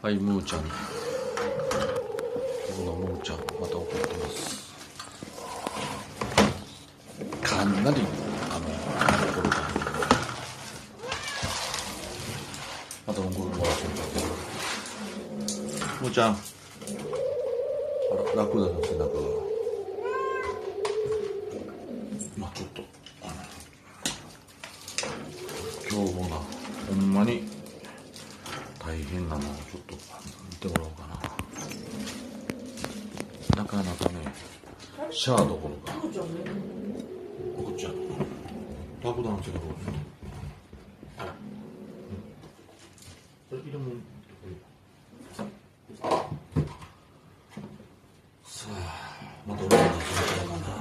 はい、ムーちゃん。僕のムーちゃん、また怒ってます。かなり、怒るから。また怒るから、ムーちゃん。あら、楽だな、背中が。まあちょっと、今日もな、ほんまに、大変なのをちょっと見てもらおうかな。なかなかね、シャアどころか。こっちやな。ラクダの背中を。あら。それ入れも。さあ、また俺が出してみたか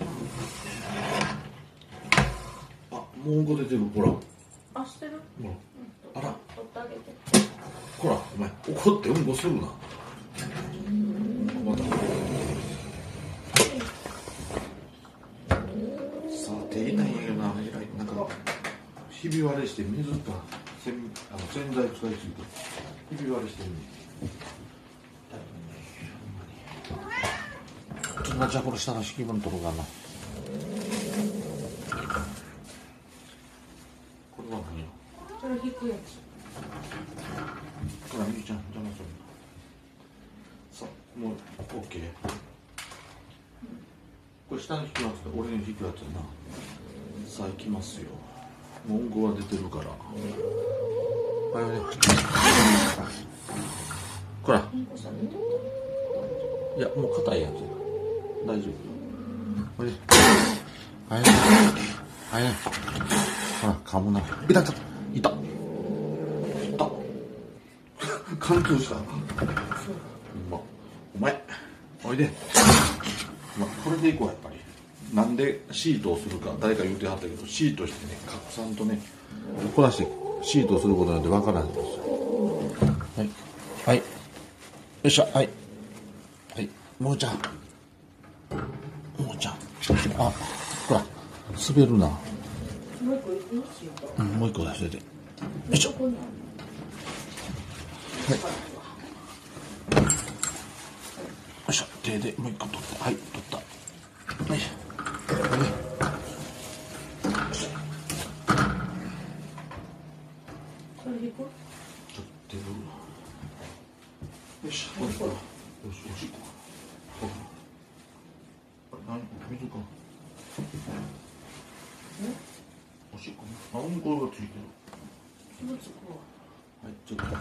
な。あ、もううんこ出てる、ほら。 あ、してる。 ほら。あら。 取ってあげて。 ほら、お前、怒ってうんこするな。また。さあ、手痛いんやけどな、なんか、ひび割れして、水か、洗剤使いすぎて、ひび割れしてるね。ちょっとな、じゃあこれ下の敷物取ろうかな。これは何よ。 それ引くやつ。 ほら、みゆちゃん、邪魔するな。さあ、もう、オッケー。これ下に引くやつで、俺に引くやつやな。さあ、行きますよ。もううんこが出てるから。はい、ね。こら。いや、もう硬いやつ。大丈夫。これ。はい。はい。ほら、噛むな。いた。貫通した。お前、おいで。これでいこう、やっぱり。なんでシートをするか、誰か言うてはったけど、シートしてね、拡散とね、こらしてシートをすることなんてわからないんですよ。はい。はい。よっしゃ、はい。はい。もうちゃん。あ、ほら、滑るな。 もう一個いいですよ。 うん、もう一個出してて。よいしょ。はい。よいしょ、手でもう一個取って、はい、取った。はい。 それ引く。 ちょっと手で。よし、もう一個。よし、おしっこ。水か。おしっこ。あ、うんこがついてる。はい、ちょっと。はい、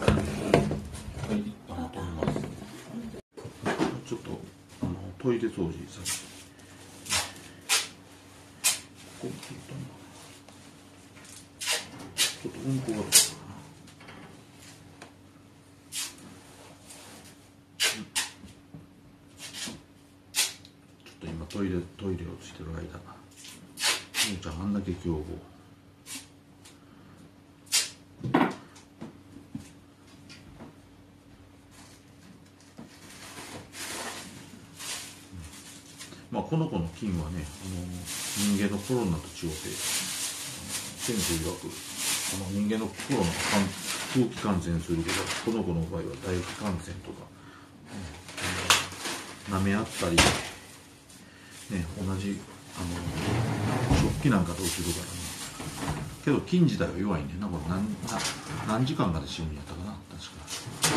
一旦止めます。ちょっと、トイレ掃除させて。ここ切ったな。ちょっとうんこがついてる。トイレをしてる間、むーちゃんあんだけ凶暴。まあこの子の菌はね、人間のコロナと違って、先生曰く人間のコロナ空気感染するけど、この子の場合は唾液感染とか、舐め合ったり。ね、同じ食器なんかと落ちるからね。けど菌自体は弱いねんな。これ何時間かで死ぬんやったかな、確か。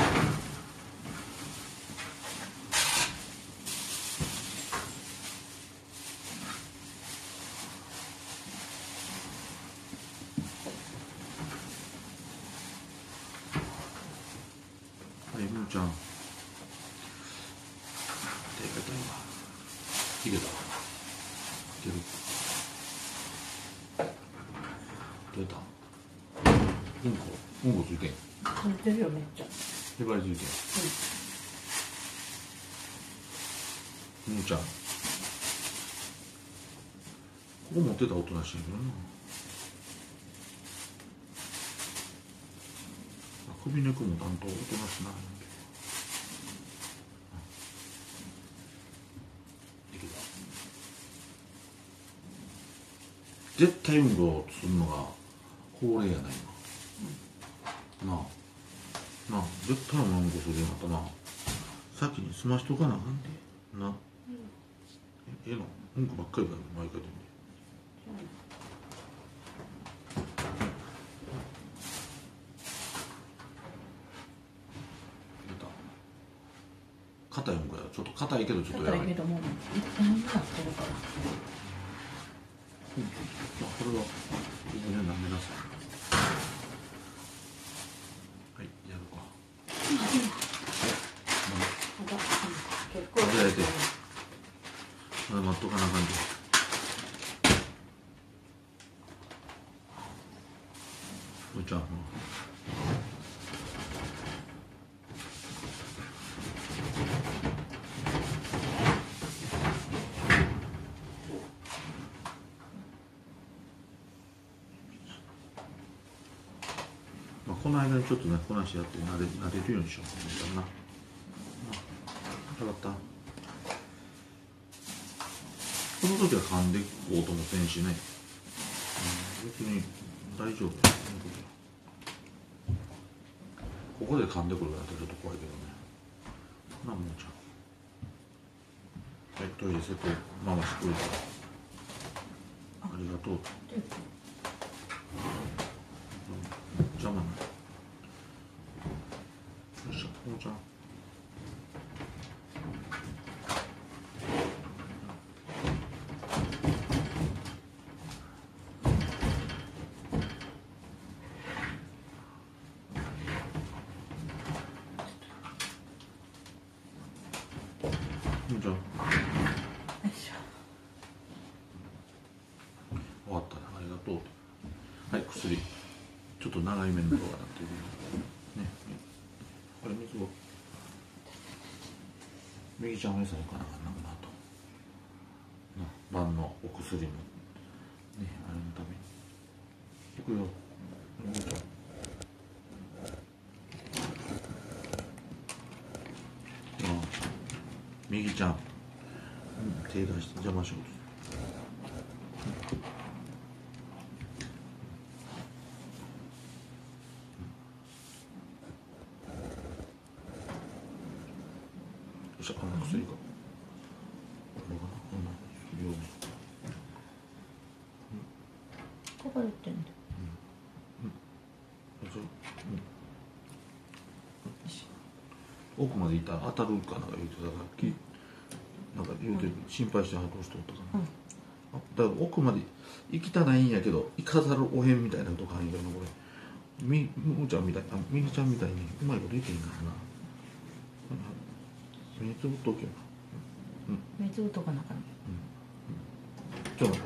はい、むーちゃん。手が痛いわ。いけた。いける。出た。うんこついてん。 ついてるよ、めっちゃ。 へばりついてん。むーちゃん。ここ持ってたらおとなしいけどな。首根っこも担当おとなしない。絶対うんこするのが恒例やないの。なあ。 なあ絶対文句するようになったな。先に済ましとかなあかんでな。ええの文句ばっかりだよ毎回でも。硬いもんかや。ちょっと硬いけどちょっとやばい。 硬いけども一本になってるから。 これは自分で舐めなさい。はい、やるか。 結構やれてまだ待っとかなあかんで。おいちゃん、この間にちょっとね、こなしやって慣れるようにしようかな。分かった。この時は噛んでいこうともせんしね、別に大丈夫や。ここで噛んでくるなんてちょっと怖いけどね。なあもうちゃん、トイレセット回してくれたらありがとう。邪魔ない。よっしゃ、もうちゃん。じゃあ終わったね、ありがとう。はい、薬ちょっと長い目の動画になってるね。これ水を右ちゃんお餌に行かなあかんなと晩のお薬のね、あれのために行くよ。右ちゃん右ちゃん、手出して邪魔しようとする。よっしゃ、この薬がこれかな、両面ここで言ってんだ。 奥まで行ったら当たるかなんか言うてたから、なんか言うて心配してどうしておったかな、だから奥まで行きたないんやけど行かざるをへんみたいなとこあるんやけど、これむーちゃんみたい、みぎちゃんみたいにうまいこといけんからな。目つぶっとけよな。 目つぶっとかなあかん。 ちょっと待って。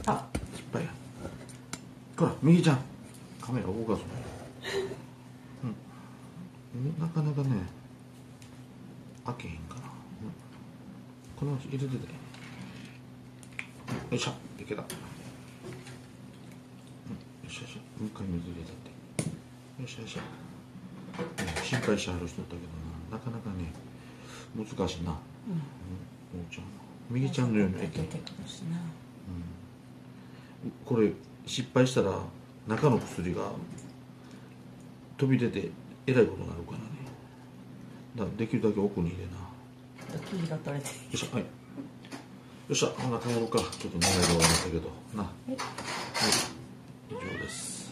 あ、 失敗や。ほら、みぎちゃんカメラ動かすの。なかなかね開けへんから、このうち入れてたよ。よいしょ、いけた。よしよし、もう一回水入れたって。よしよし。心配してはる人だったけどな、なかなかね難しいな。もうちゃん右ちゃんのようにこれ失敗したら中の薬が飛び出てえらいことになるからね。だからできるだけ奥に入れな。 生地が取れて。よっしゃ、はい。よっしゃ、ほな帰ろうか。ちょっと長い動画になったけどな。はい、以上です。